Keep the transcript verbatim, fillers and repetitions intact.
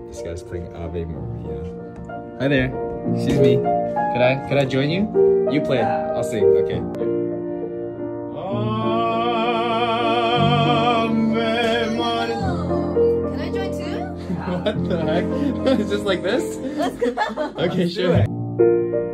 This guy's playing Ave Maria. Hi there. Excuse me. Could I could I join you? You play. I'll sing. Okay. Can I join too? What the heck? Is this like this? Let's go. Okay, sure.